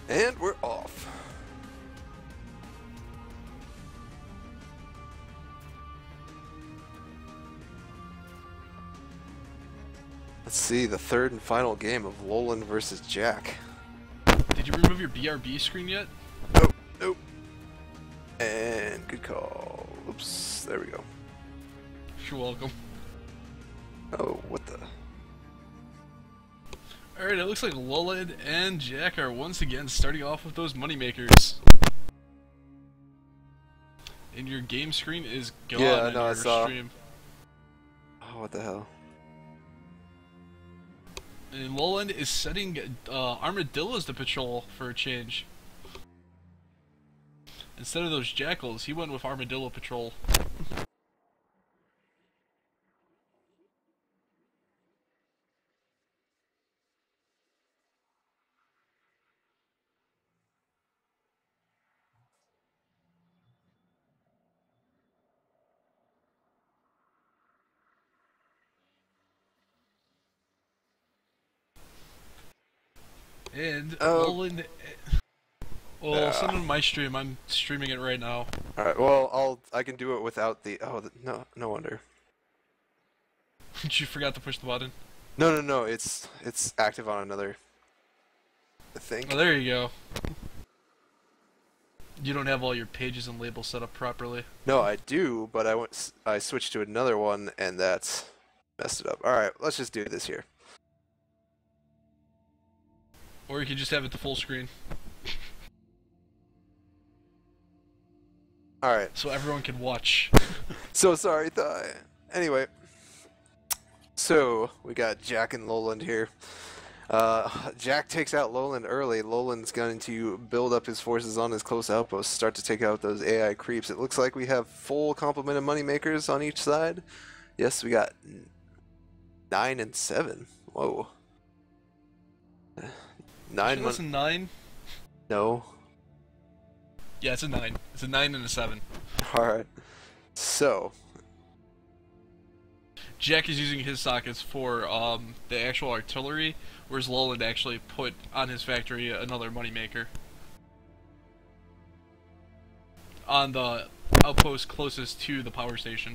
And we're off. Let's see, the third and final game of Lolan versus Jack. Did you remove your BRB screen yet? Nope, nope. And good call. Oops, there we go. You're welcome. Oh, what the? Alright, it looks like Lolan and Jack are once again starting off with those moneymakers. And your game screen is gone Yeah, in no, I your saw. stream. Oh, what the hell? And Lolan is setting armadillos to patrol for a change. Instead of those jackals, he went with armadillo patrol. And Lolan... Well, send him my stream. I'm streaming it right now. Alright, well, I can do it without the... Oh, no wonder. You forgot to push the button. No, it's active on another... I think. Oh, there you go. You don't have all your pages and labels set up properly. No, I do, but I switched to another one, and that's messed it up. Alright, let's just do this here. Or you could just have it to full screen. Alright. So everyone can watch. So sorry, anyway. So, we got Jack and Lolan here. Jack takes out Lolan early. Lolan's going to build up his forces on his close outposts, start to take out those AI creeps. It looks like we have full complement of moneymakers on each side. Yes, we got 9 and 7. Whoa. 9 That's a 9? No. Yeah, it's a 9. It's a 9 and a 7. Alright. So. Jack is using his sockets for the actual artillery, whereas Lolan actually put on his factory another moneymaker. On the outpost closest to the power station.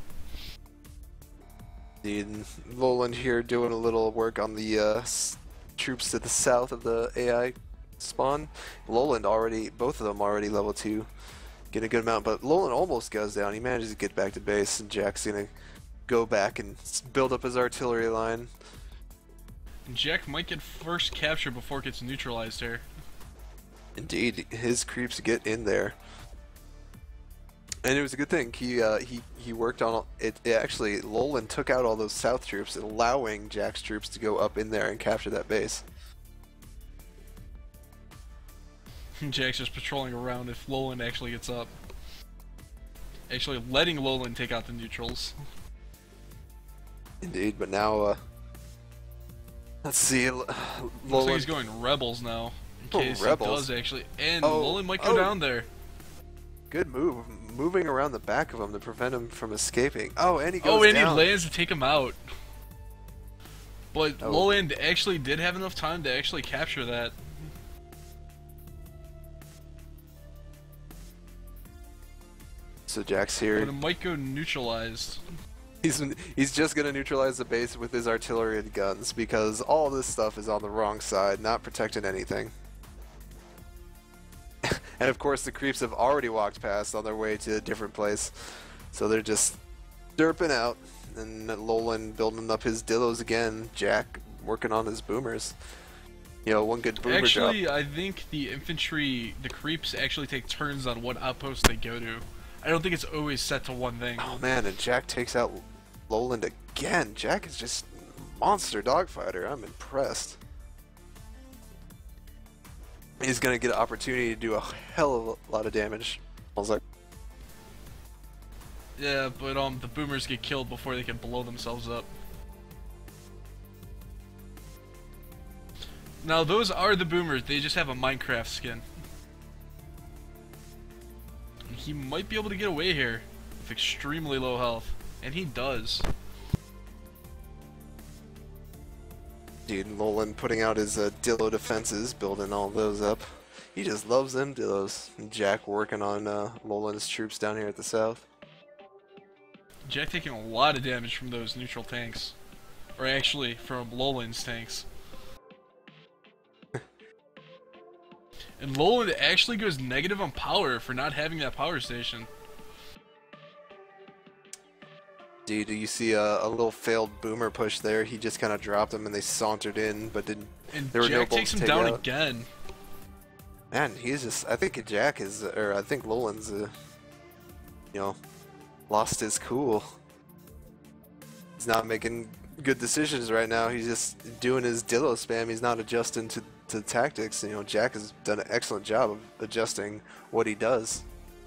Indeed. Lolan here doing a little work on the troops to the south of the AI spawn. Lolan already, both of them already level 2. Get a good amount, but Lolan almost goes down. He manages to get back to base, and Jack's gonna go back and build up his artillery line. And Jack might get first capture before it gets neutralized here. Indeed, his creeps get in there. And it was a good thing. He worked on it. Actually, Lolan took out all those south troops, allowing Jack's troops to go up in there and capture that base. Jack's just patrolling around if Lolan actually gets up. Actually letting Lolan take out the neutrals. Indeed, but now, let's see. Looks like he's going rebels now. In case rebels. he does actually. And Lolan might go down there. Good move. Moving around the back of him to prevent him from escaping. Oh, and he goes Oh, and down. he lands to take him out. But Lolan actually did have enough time to actually capture that. So Jack's here. But it might go neutralized. He's just gonna neutralize the base with his artillery and guns because all this stuff is on the wrong side, not protecting anything. And of course the creeps have already walked past on their way to a different place, so they're just derping out. And Lolan building up his dillos again. Jack working on his boomers. You know, one good boomer Actually, drop. I think the infantry, the creeps actually take turns on what outpost they go to. I don't think it's always set to one thing. Oh man, and Jack takes out Lolan again. Jack is just monster dogfighter. I'm impressed. He's gonna get an opportunity to do a hell of a lot of damage. I was like, Yeah, but the boomers get killed before they can blow themselves up. Now those are the boomers. They just have a Minecraft skin. He might be able to get away here with extremely low health, and he does. dude, Lolan putting out his Dillo defenses, building all those up. He just loves them Dillos. Jack working on Lolan's troops down here at the south. Jack taking a lot of damage from those neutral tanks. Or actually, from Lolan's tanks. And Lolan actually goes negative on power for not having that power station. Dude, do you see a little failed boomer push there? He just kind of dropped him and they sauntered in, but didn't. And there were Jack no bolts takes to him take down out. again. Man, he's just. I think Jack is, or I think Lolan's, you know, lost his cool. He's not making good decisions right now. He's just doing his Dillo spam. He's not adjusting to tactics. You know, Jack has done an excellent job of adjusting what he does.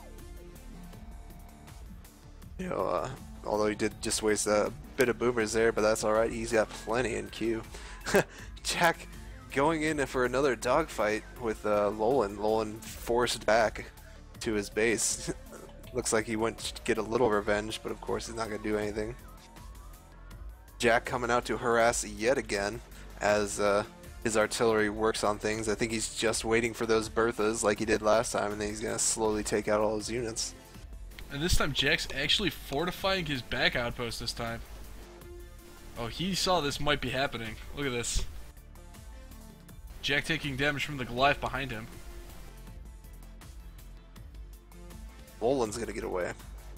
You know, although he did just waste a bit of boomers there, but that's alright. He's got plenty in queue. Jack going in for another dogfight with Lolan. Lolan forced back to his base. Looks like he went to get a little revenge, but of course he's not going to do anything. Jack coming out to harass yet again as his artillery works on things. I think he's just waiting for those Berthas like he did last time, and then he's going to slowly take out all his units. And this time Jack's actually fortifying his back outpost this time. Oh, he saw this might be happening. Look at this. Jack taking damage from the Goliath behind him. Lolan's going to get away.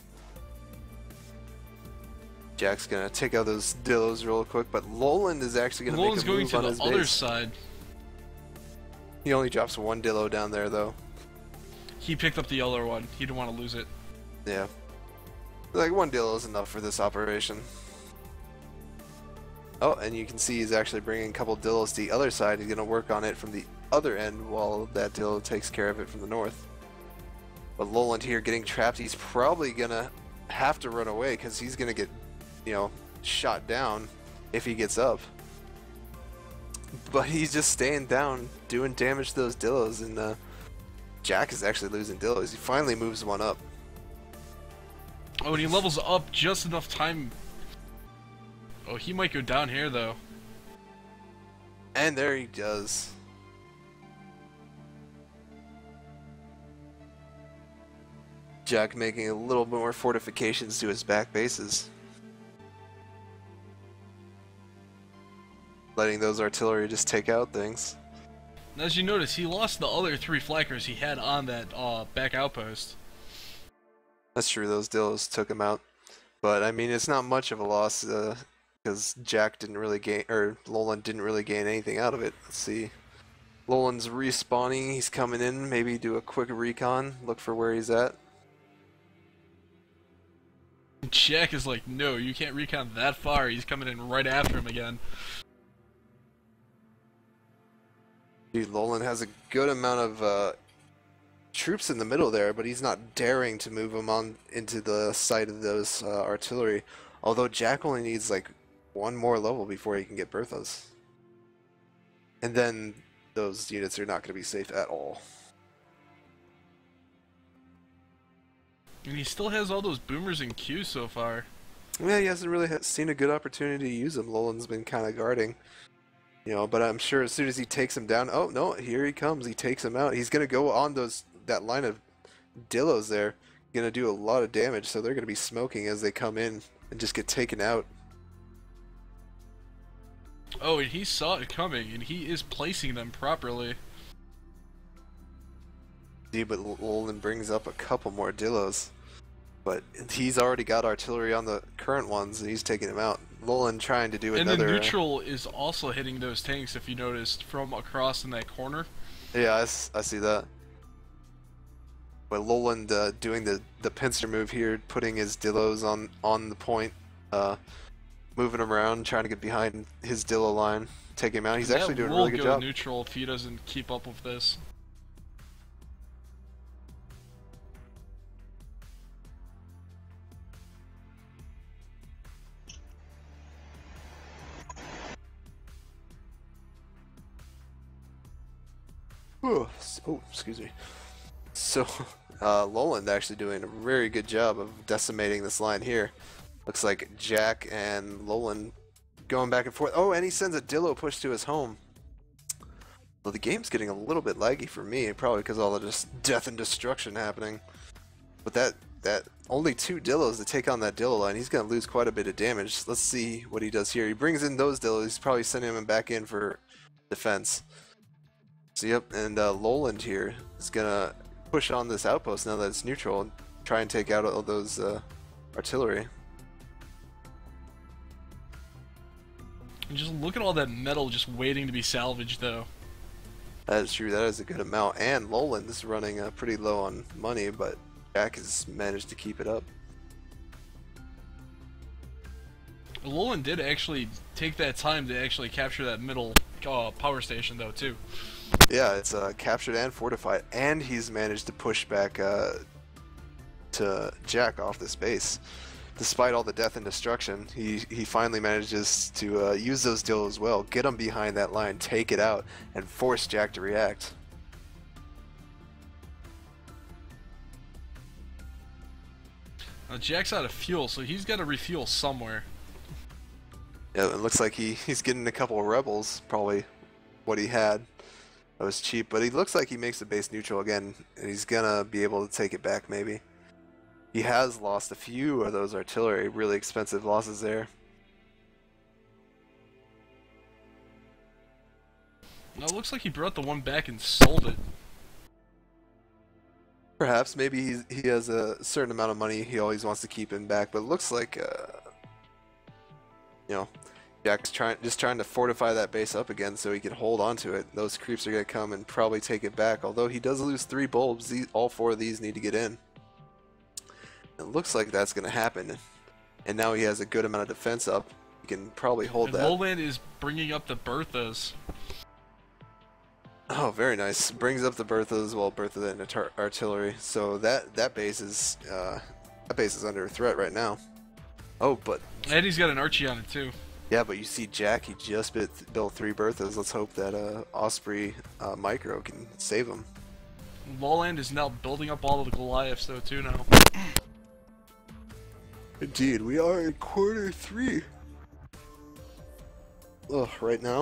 Jack's gonna take out those Dillos real quick, but Lolan is actually gonna make a move on his base. Lolan's going to the other side. He only drops one Dillo down there, though. He picked up the other one. He didn't want to lose it. Yeah. Like, one Dillo is enough for this operation. Oh, and you can see he's actually bringing a couple Dillos to the other side. He's gonna work on it from the other end while that Dillo takes care of it from the north. But Lolan here getting trapped. He's probably gonna have to run away because he's gonna get, you know, shot down if he gets up. But he's just staying down, doing damage to those Dillos, and Jack is actually losing Dillos. He finally moves one up. Oh, and he levels up just enough time. Oh, he might go down here, though. And there he does. Jack making a little bit more fortifications to his back bases. Letting those artillery just take out things. And as you notice, he lost the other 3 flankers he had on that back outpost. That's true, those Dillos took him out. But, I mean, it's not much of a loss, because Jack didn't really gain, or Lolan didn't really gain anything out of it. Let's see. Lolan's respawning, he's coming in, maybe do a quick recon, look for where he's at. Jack is like, no, you can't recon that far. He's coming in right after him again. Dude, Lolan has a good amount of troops in the middle there, but he's not daring to move them on into the side of those artillery. Although Jack only needs like one more level before he can get Berthas. And then those units are not going to be safe at all. And he still has all those boomers in queue so far. Yeah, he hasn't really seen a good opportunity to use them. Lolan's been kind of guarding. You know, but I'm sure as soon as he takes him down, oh no, here he comes. He takes him out. He's gonna go on that line of Dillos there. Gonna do a lot of damage, so they're gonna be smoking as they come in and just get taken out. Oh, and he saw it coming, and he is placing them properly. Dude, but Lolan brings up a couple more Dillos. But he's already got artillery on the current ones, and he's taking them out. Lolan trying to do and another... And the neutral is also hitting those tanks, if you noticed, from across in that corner. Yeah, I see that. But Lolan doing the pincer move here, putting his Dillos on the point, moving him around, trying to get behind his Dillo line, take him out. He's actually doing a really good job. That will go neutral if he doesn't keep up with this. Oh, excuse me. So, Lolan actually doing a very good job of decimating this line here. Looks like Jack and Lolan going back and forth. Oh, and he sends a Dillo push to his home. Well, the game's getting a little bit laggy for me, probably because all the just death and destruction happening. But that only 2 Dillos to take on that Dillo line, he's going to lose quite a bit of damage. Let's see what he does here. He brings in those Dillos, he's probably sending him back in for defense. So yep, and Loland here is going to push on this outpost now that it's neutral and try and take out all those artillery. And just look at all that metal just waiting to be salvaged, though. That is true, that is a good amount. And Loland is running pretty low on money, but Jack has managed to keep it up. Loland did actually take that time to actually capture that middle power station, though, too. Yeah, it's captured and fortified, and he's managed to push back to Jack off this base. Despite all the death and destruction, he finally manages to use those Dillos well, get him behind that line, take it out, and force Jack to react. Now Jack's out of fuel, so he's got to refuel somewhere. Yeah, it looks like he's getting a couple of rebels, probably what he had. That was cheap, but he looks like he makes the base neutral again, and he's gonna be able to take it back maybe. He has lost a few of those artillery, really expensive losses there. Now it looks like he brought the one back and sold it. Perhaps, maybe he has a certain amount of money he always wants to keep in back, but it looks like, you know, Jack's just trying to fortify that base up again so he can hold on to it. Those creeps are going to come and probably take it back, although he does lose 3 bulbs. All 4 of these need to get in. It looks like that's going to happen, and now he has a good amount of defense up. He can probably hold that. Loland is bringing up the Berthas. Oh, very nice. Brings up the Berthas, well, Bertha and artillery. So that base is under threat right now. Oh, but And he's got an Archie on it too. yeah, but you see Jack, he just built 3 Berthas. Let's hope that Osprey Micro can save him. Loland is now building up all of the Goliaths though too now. Indeed, we are in quarter 3. Ugh, right now.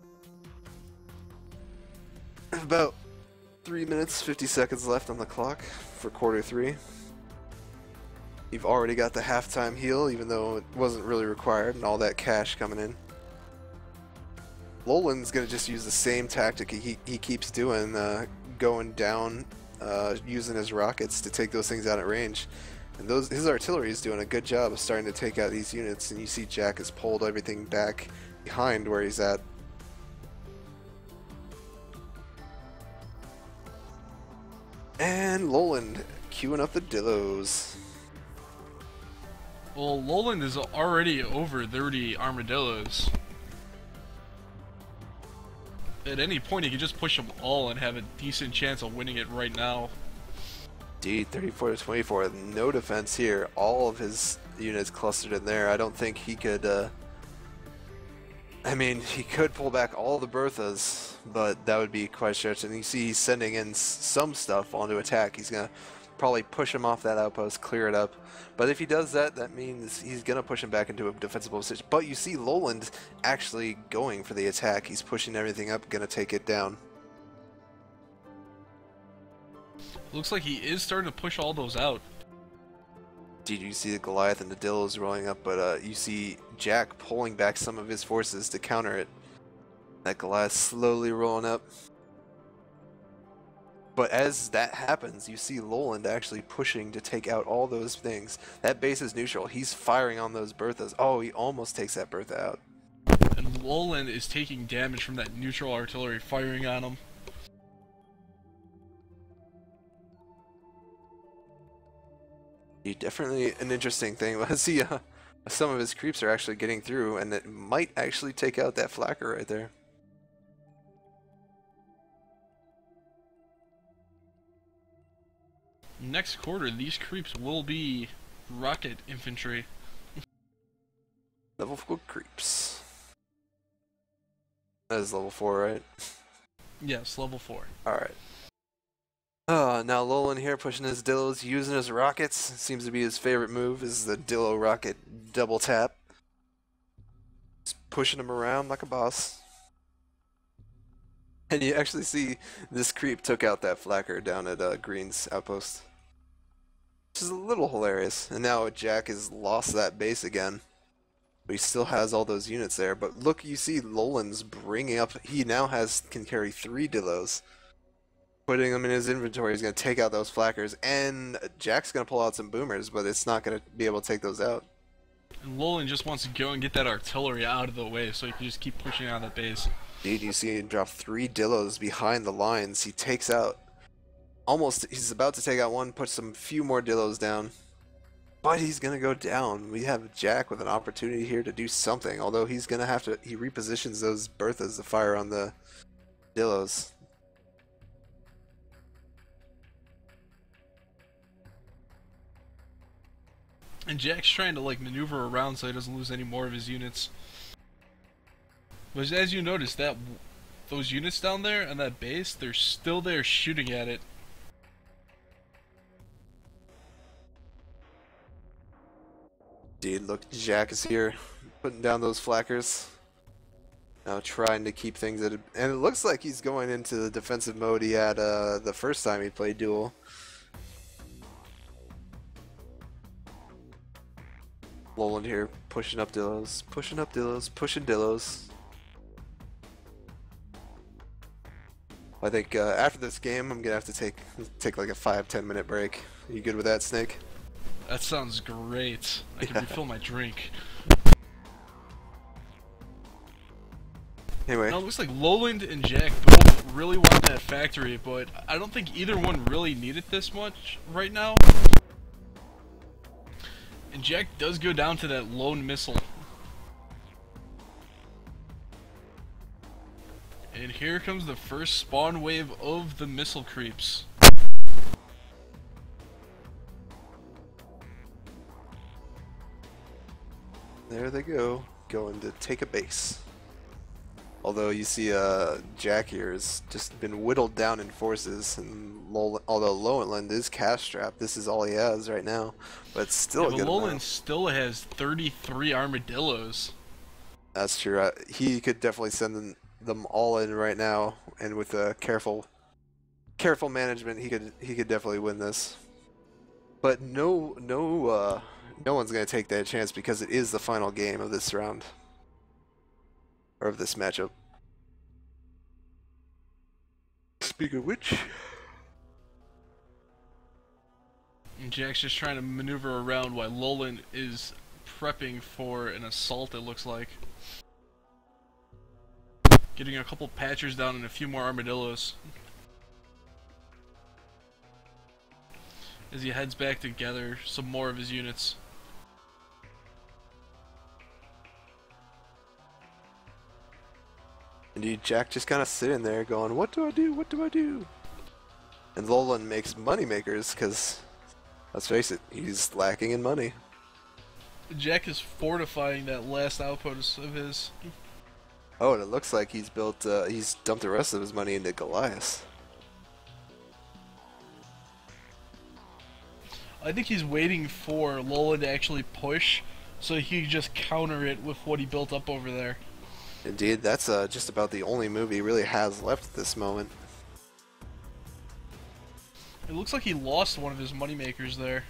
About 3 minutes, 50 seconds left on the clock for quarter 3. You've already got the halftime heal, even though it wasn't really required, and all that cash coming in. Loland's gonna just use the same tactic he keeps doing, going down, using his rockets to take those things out at range. And his artillery is doing a good job of starting to take out these units, and you see Jack has pulled everything back behind where he's at. And Loland queuing up the Dillos. Well, Loland is already over 30 armadillos. At any point, he could just push them all and have a decent chance of winning it right now. Indeed, 34 to 24, no defense here. All of his units clustered in there. I don't think he could, I mean, he could pull back all the Berthas, but that would be quite a stretch. And you see he's sending in some stuff onto attack. He's going to probably push him off that outpost, clear it up. But if he does that, that means he's going to push him back into a defensible position. But you see Loland actually going for the attack. He's pushing everything up, going to take it down. Looks like he is starting to push all those out. Did you see the Goliath and the Dillos rolling up, but you see Jack pulling back some of his forces to counter it. That Goliath slowly rolling up. But as that happens, you see Loland actually pushing to take out all those things. That base is neutral. He's firing on those Berthas. Oh, he almost takes that Bertha out. And Loland is taking damage from that neutral artillery firing on him. Definitely an interesting thing. Let's see, some of his creeps are actually getting through, and it might actually take out that Flacker right there. Next quarter, these creeps will be rocket infantry. Level 4 creeps. That is level 4, right? Yes, level 4. Alright. Now Loland here pushing his Dillos, using his rockets. Seems to be his favorite move, is the Dillo rocket double tap. Just pushing him around like a boss. And you actually see this creep took out that flacker down at Green's outpost. Which is a little hilarious. And now Jack has lost that base again. But he still has all those units there. But look, you see Lolan's bringing up... He now can carry 3 Dillos. Putting them in his inventory. He's going to take out those flackers. And Jack's going to pull out some boomers, but it's not going to be able to take those out. And Lolan just wants to go and get that artillery out of the way so he can just keep pushing out that base. Indeed, you see him drop 3 Dillos behind the lines. He takes out... He's about to take out one, put some few more Dillos down. But he's going to go down. We have Jack with an opportunity here to do something. Although he's going to have to... He repositions those Berthas to fire on the Dillos. And Jack's trying to like maneuver around so he doesn't lose any more of his units. But as you notice, those units down there on that base, they're still there shooting at it. Dude, look, Jack is here, putting down those flackers. Now trying to keep things at... And it looks like he's going into the defensive mode he had the first time he played Duel. Lolan here, pushing up Dillos, pushing Dillos. I think after this game, I'm gonna have to take like a 5-10 minute break. Are you good with that, Snake? That sounds great. I can refill my drink. Anyway. Now it looks like Lolan and Jack both really want that factory, but I don't think either one really need it this much right now. And Jack does go down to that lone missile. And here comes the first spawn wave of the missile creeps. There they go, going to take a base. Although you see Jack here has just been whittled down in forces, and although Lolan is cash strapped, this is all he has right now. But it's still a good Lolan amount. still has 33 armadillos. That's true. He could definitely send them all in right now, and with a careful management, he could definitely win this. But no one's gonna take that chance because it is the final game of this round. Or of this matchup. Speaking of which... And Jack's just trying to maneuver around while Lolan is prepping for an assault, it looks like. Getting a couple patchers down and a few more armadillos. As he heads back to gather some more of his units. Indeed, Jack just kind of sitting there going, what do I do? What do I do? And Lolan makes money makers because, let's face it, he's lacking in money. Jack is fortifying that last outpost of his. Oh, and it looks like he's dumped the rest of his money into Goliath. I think he's waiting for Lolan to actually push so he can just counter it with what he built up over there. Indeed, that's just about the only move he really has left at this moment. It looks like he lost one of his moneymakers there.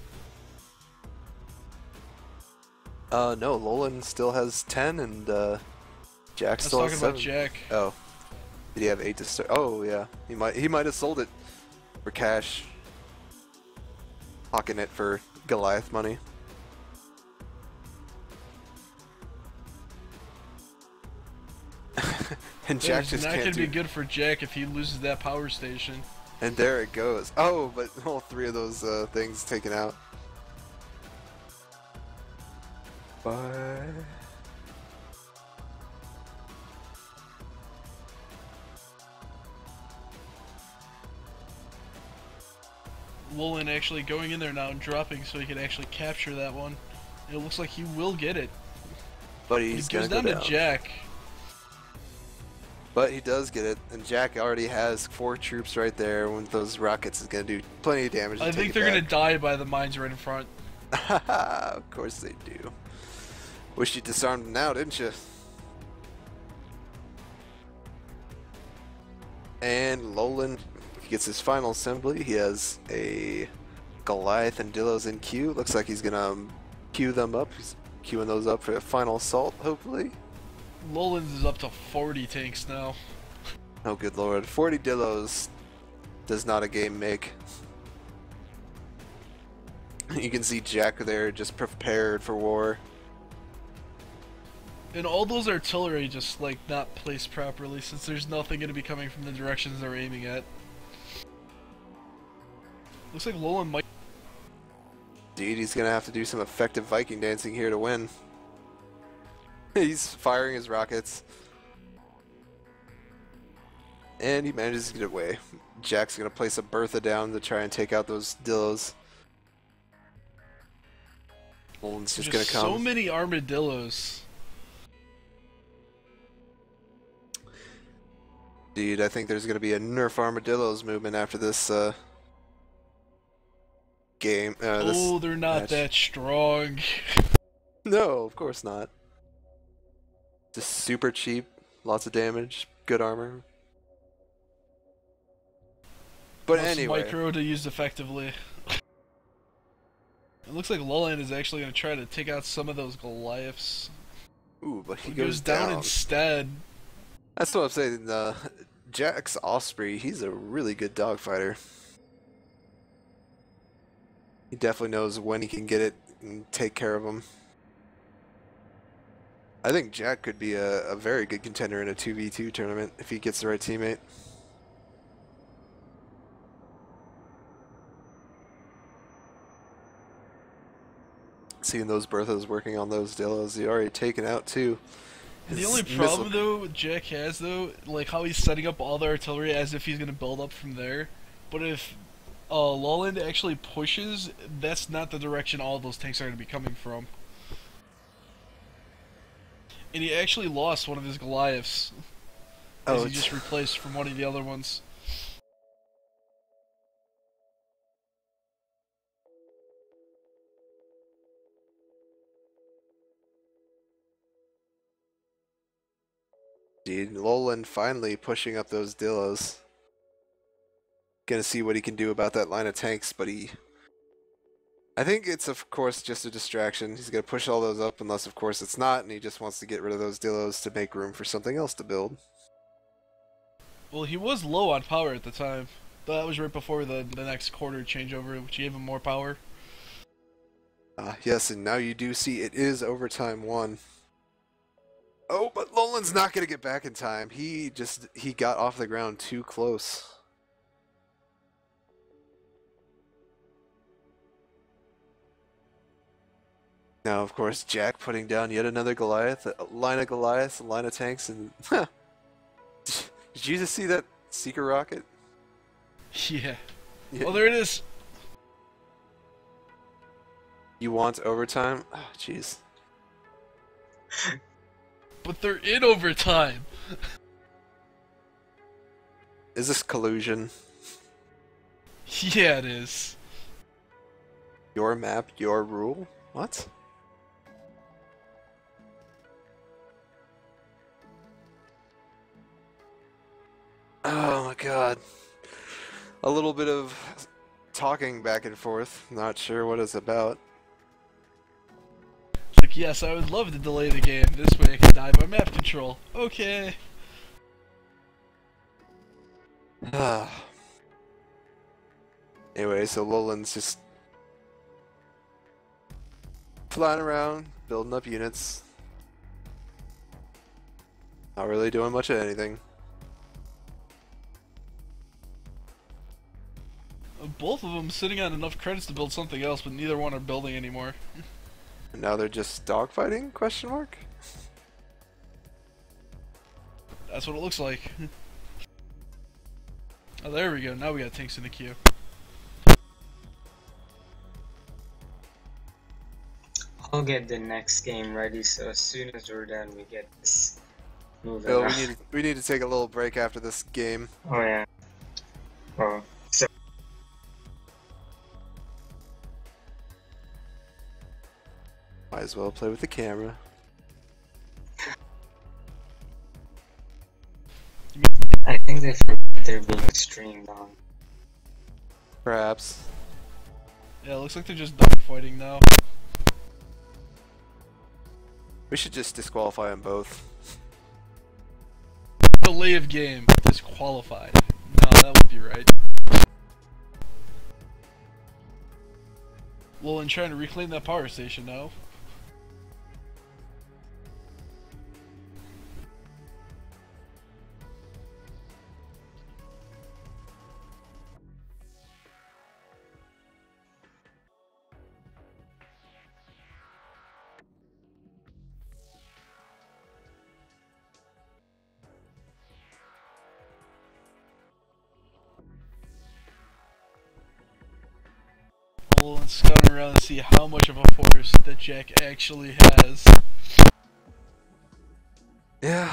No, Lolan still has 10 and Jack still has 7. About Jack. Oh. Did he have 8 to start? Oh, yeah. He might have sold it for cash. Hawking it for Goliath money. And Jack just can't do... It's not gonna be good for Jack if he loses that power station. And there it goes. Oh, but all 3 of those things taken out. Bye. Lolan actually going in there now and dropping so he can actually capture that one. And it looks like he will get it. But he's goes gonna go down to Jack. But he does get it, and Jack already has 4 troops right there. With those rockets, is gonna do plenty of damage. I think they're gonna die by the mines right in front. Of course they do. Wish you disarmed them now, didn't you? And Lolan gets his final assembly. He has a Goliath and Dillos in queue. Looks like he's gonna queue them up. He's queuing those up for a final assault, hopefully. Lolan's is up to 40 tanks now. Oh good lord, 40 Dillos does not a game make. You can see Jack there just prepared for war. And all those artillery just like not placed properly since there's nothing going to be coming from the directions they're aiming at. Looks like Lolan might... Dude, he's gonna have to do some effective Viking dancing here to win. He's firing his rockets. And he manages to get away. Jack's gonna place a Bertha down to try and take out those Dillos. Lolan's just gonna come. So many armadillos. Dude, I think there's gonna be a nerf armadillos movement after this game. Oh, they're not match. that strong. No, of course not. Just super cheap, lots of damage, good armor. But Plus anyway, micro to use effectively. It looks like Lolan is actually going to try to take out some of those Goliaths. ooh, but he goes down instead. That's what I'm saying. Jack's Osprey, he's a really good dogfighter. He definitely knows when he can get it and take care of him. I think Jack could be a very good contender in a 2v2 tournament if he gets the right teammate. Seeing those Berthas working on those Dillos, he already taken out two. The only problem though Jack has though, like how he's setting up all the artillery as if he's gonna build up from there. But if Lolan actually pushes, that's not the direction all those tanks are gonna be coming from. And he actually lost one of his Goliaths. As he just replaced from one of the other ones. Dude, Lolan finally pushing up those Dillos. Gonna see what he can do about that line of tanks, but I think it's of course just a distraction. He's gonna push all those up unless of course it's not, and he just wants to get rid of those Dillos to make room for something else to build. Well, he was low on power at the time. That was right before the next quarter changeover, which gave him more power. Yes, and now you do see it is overtime 1. Oh, but Lolan's not gonna get back in time. He got off the ground too close. Now, of course, Jack putting down yet another Goliath, a line of Goliaths, a line of tanks, and did you just see that Seeker rocket? Yeah. Oh, there it is. You want overtime? Oh, jeez. But they're in overtime. Is this collusion? Yeah, it is. Your map, your rule? What? Oh my god. A little bit of talking back and forth. Not sure what it's about. It's like, yes, I would love to delay the game. This way I can die by map control. Okay. Anyway, so Lolan's just flying around, building up units. Not really doing much of anything. Both of them sitting on enough credits to build something else, but neither one are building anymore. And now they're just dogfighting? Question mark? That's what it looks like. Oh, there we go. Now we got tanks in the queue. I'll get the next game ready, so as soon as we're done, we get this moving. Oh, we need to take a little break after this game. Oh yeah. Oh, so. Might as well play with the camera. I think they forgot they're being streamed on. Perhaps. Yeah, it looks like they're just dogfighting now. We should just disqualify them both. Delay of game disqualified. No, that would be right. Well, and trying to reclaim that power station now. And scouting around to see how much of a force that Jack actually has. Yeah.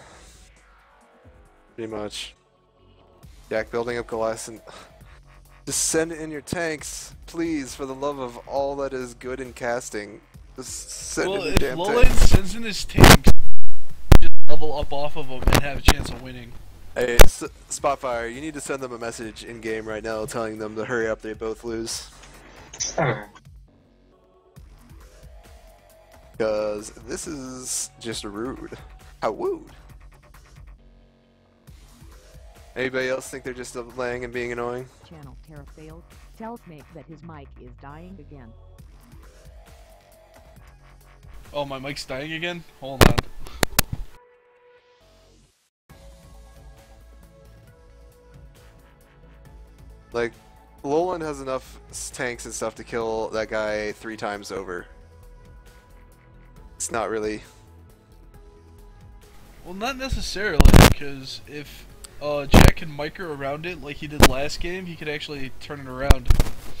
Pretty much. Jack building up Goliath and just send in your tanks, please, for the love of all that is good in casting. Just send in your if damn Lolan tanks. sends in his tanks, just level up off of them and have a chance of winning. Hey, Spotfire, you need to send them a message in game right now telling them to hurry up, they both lose. Because this is just rude. How wooed. Anybody else think they're just laying and being annoying? Channel Terra failed. Tells Make that his mic is dying again. Oh, my mic's dying again? Hold on. Like, Lolan has enough tanks and stuff to kill that guy 3 times over. It's not really... Well, not necessarily, because if Jack can micro around it like he did last game, he could actually turn it around.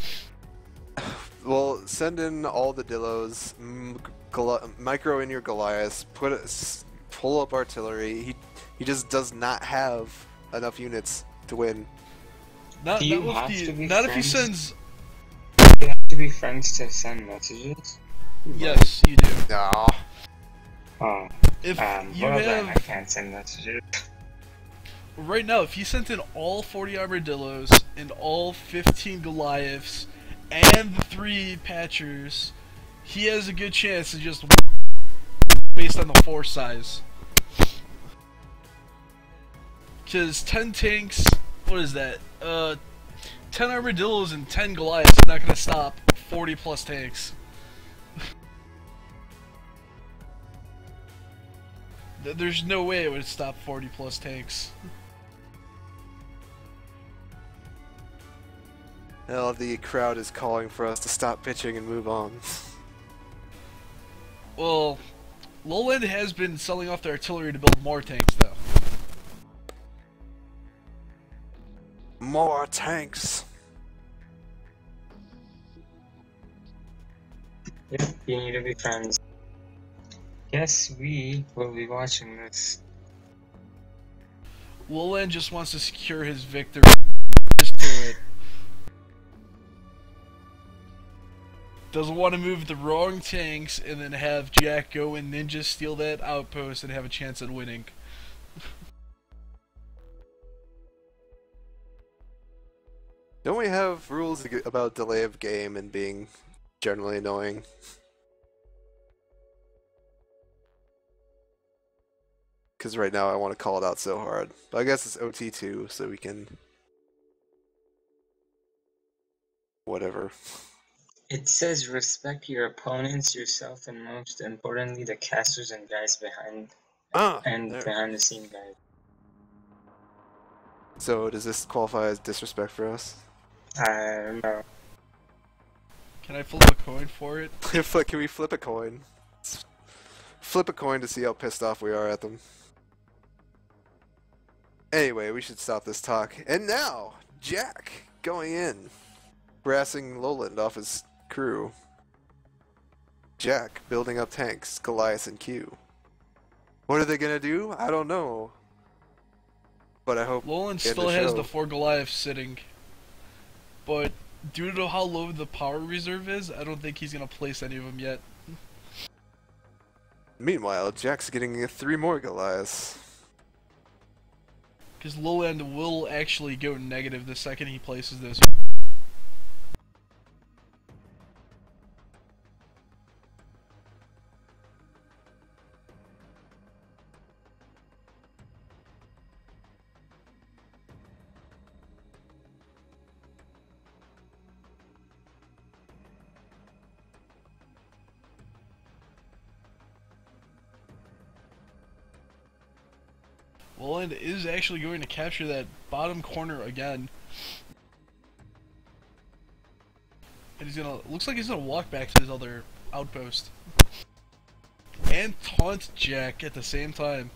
Well, send in all the Dillos, micro in your Goliaths, pull up artillery. He just does not have enough units to win. Not Do you with have the, to be not if he friends? sends. You have to be friends to send messages? Yes, you do. Nah. Oh. If you Well then, I have can't send messages. right now, if he sent in all 40 Armadillos and all 15 Goliaths and the 3 Patchers, he has a good chance to just win based on the force size. Because 10 tanks, what is that? 10 Armadillos and 10 Goliaths are not going to stop 40 plus tanks. There's no way it would stop 40 plus tanks. Hell, the crowd is calling for us to stop pitching and move on. Well, Lowland has been selling off their artillery to build more tanks, though. More tanks! Yep, you need to be friends. Yes, we will be watching this. Lowland just wants to secure his victory. Just do it. Doesn't want to move the wrong tanks and then have Jack go and ninja steal that outpost and have a chance at winning. Don't we have rules about delay of game and being generally annoying? Because right now I want to call it out so hard. But I guess it's OT2, so we can... whatever. It says respect your opponents, yourself, and most importantly, the casters and guys behind There. behind the scene guys. So does this qualify as disrespect for us? I don't know. Can I flip a coin for it? Can we flip a coin? Flip a coin to see how pissed off we are at them. Anyway, we should stop this talk. And now, Jack going in, harassing Lowland off his crew. Jack building up tanks, Goliath and Q. What are they gonna do? I don't know. But I hope Lowland in still the has show. the 4 Goliaths sitting. But due to how low the power reserve is, I don't think he's going to place any of them yet. Meanwhile, Jack's getting 3 more Goliaths. Because Lowland will actually go negative the second he places this. Lowland is actually going to capture that bottom corner again. And he's gonna, looks like he's gonna walk back to his other outpost. And taunt Jack at the same time.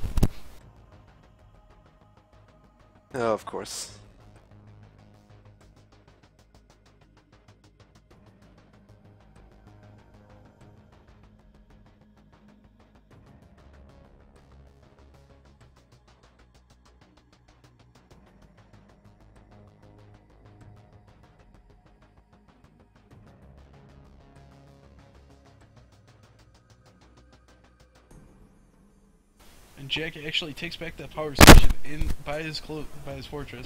Oh, of course. And Jack actually takes back that power station in by his fortress.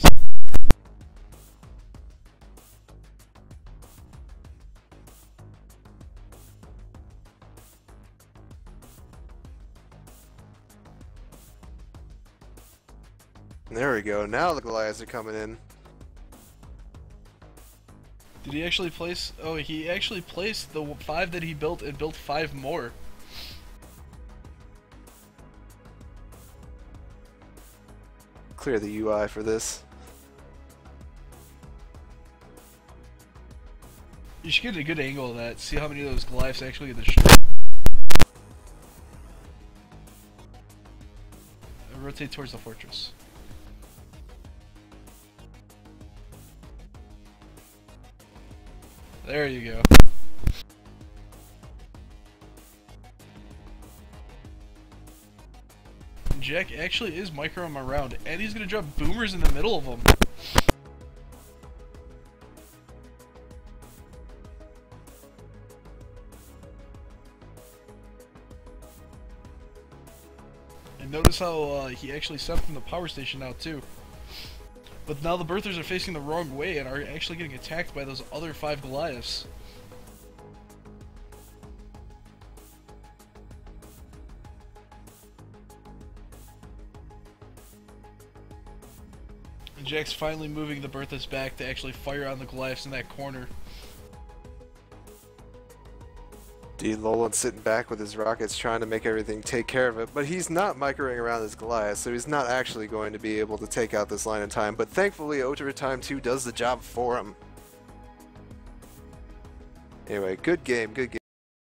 There we go. Now the Goliaths are coming in. Did he actually place? Oh, he actually placed the 5 that he built and built 5 more. Clear the UI for this. You should get a good angle of that. See how many of those Goliaths actually get destroyed. Rotate towards the fortress. There you go. Jack actually is microing him around, and he's gonna drop boomers in the middle of them. And notice how he actually sent from the power station now too. But now the Birthers are facing the wrong way and are actually getting attacked by those other 5 Goliaths. And Jack's finally moving the Berthas back to actually fire on the Goliaths in that corner. Dude, Lowland's sitting back with his rockets trying to make everything take care of it, but he's not microing around his Goliath, so he's not actually going to be able to take out this line in time, but thankfully Ultra Time 2 does the job for him. Anyway, good game, good game.